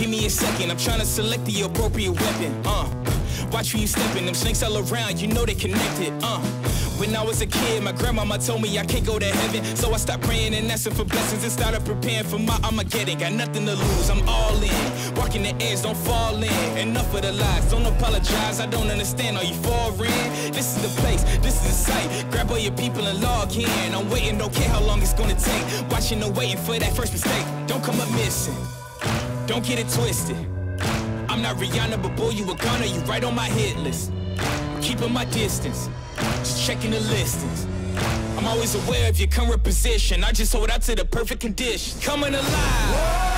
Give me a second, I'm trying to select the appropriate weapon. Watch where you stepping, them snakes all around, you know they connected. When I was a kid, my grandmama told me I can't go to heaven, so I stopped praying and asking for blessings and started preparing for my Armageddon. Got nothing to lose, I'm all in. Walking the edge, don't fall in. Enough of the lies, don't apologize, I don't understand, are you foreign? This is the place, this is the site. Grab all your people and log in. I'm waiting, don't care how long it's gonna take. Watching and waiting for that first mistake. Don't come up missing, don't get it twisted. I'm not Rihanna, but boy, you a goner, you right on my hit list. Keeping my distance, just checking the listings. I'm always aware of your current position, I just hold out to the perfect conditions. Coming alive.